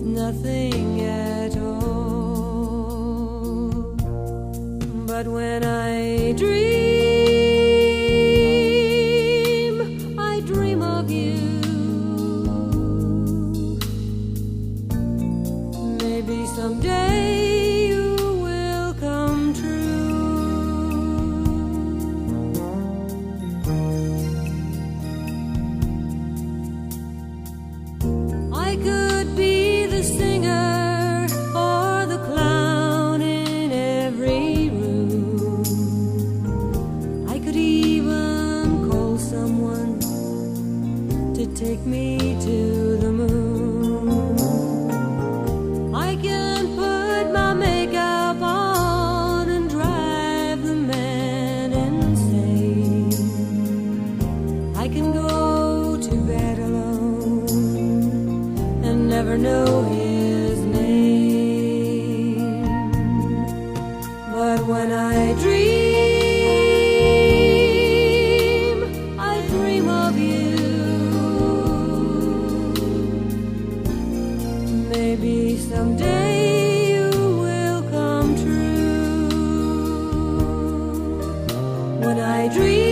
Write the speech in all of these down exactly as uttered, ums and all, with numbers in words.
with nothing at all. But when I dream, I dream of you. Maybe someday you will come true. I could be the singer or the clown in every room. I could even call someone to take me to the moon. I can put my makeup on and drive the man insane. I can go to bed alone and never know his name. But when I dream, I dream of you. Maybe someday you will come true. When I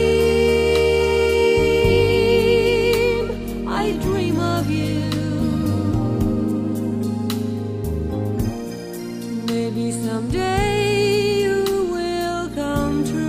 dream, I dream of you. Maybe someday you will come true.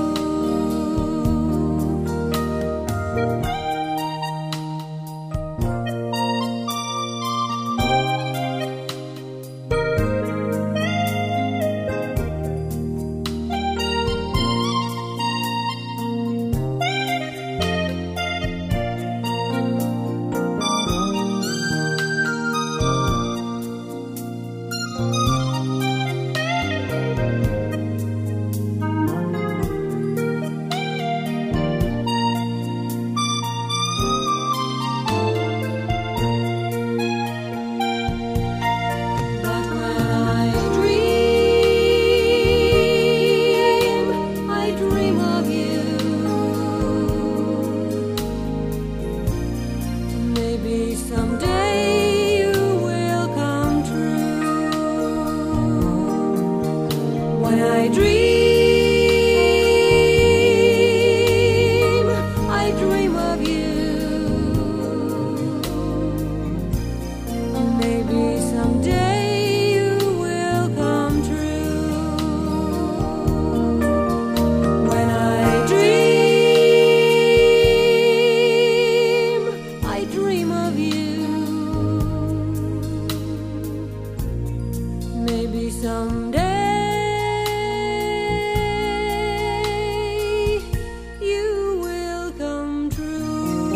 But when I dream, I dream of you. Maybe someday you will come true. When I dream, I dream of you. Maybe someday you will come true. When I dream, I dream of you. Maybe someday you will come true.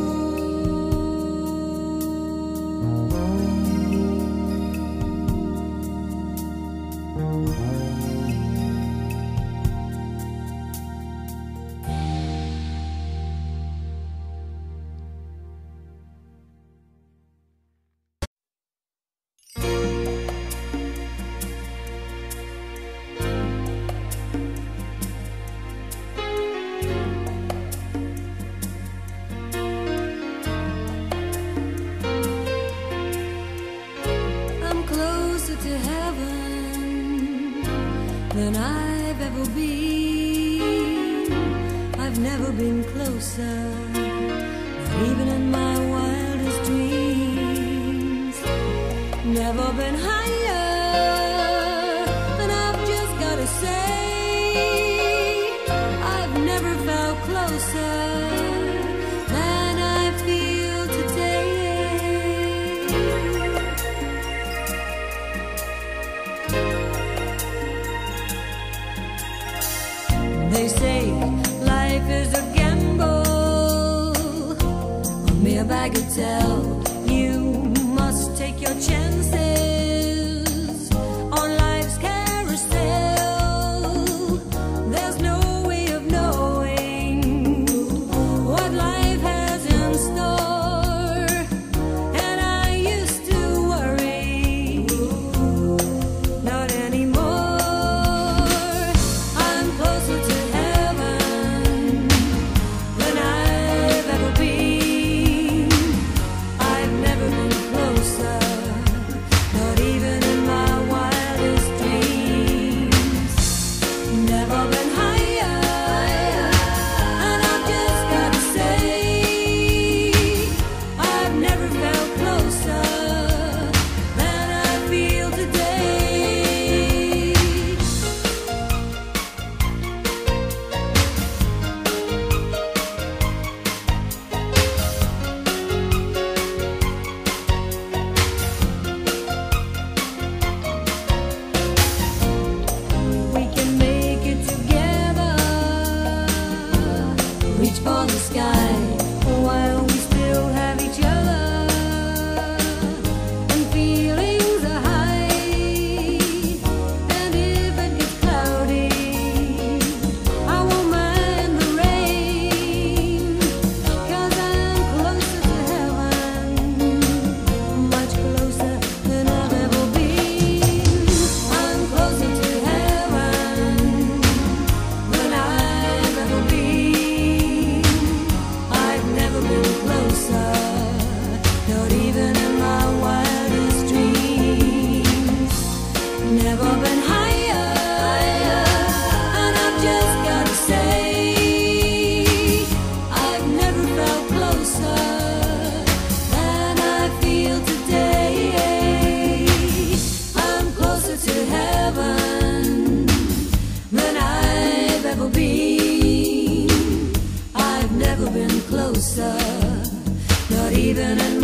I'm closer to heaven than I've ever been. I've never been closer, not even in my wildest dreams. Never been higher, and I've just gotta say, I've never felt closer than I feel today. They say life is a gamble, a mere bagatelle. You must take your chances on life's carousel. There's no way of knowing what life has in store, and I used to worry, not anymore. I'm closer to heaven than I've ever been. I've never been closer. even in